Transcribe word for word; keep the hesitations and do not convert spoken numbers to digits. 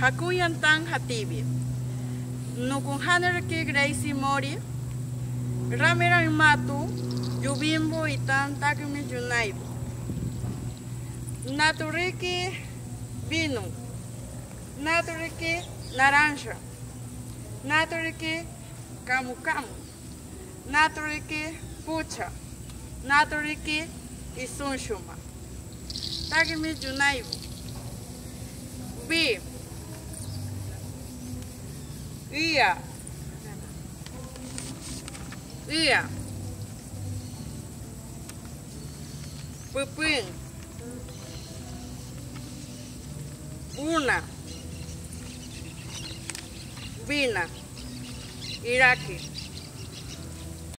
Hakuyan tan hatibi. Nukun hanerki Gracie Mori. Ramera matu. Yubimbo itan takumi junaibo. Naturiki vino. Naturiki naranja. Naturiki camu camu. Naturiki pucha. Naturiki isunshuma. Takumi junaibo. B. Ia. Ia. Pupin. Una. Vina. Iraqi.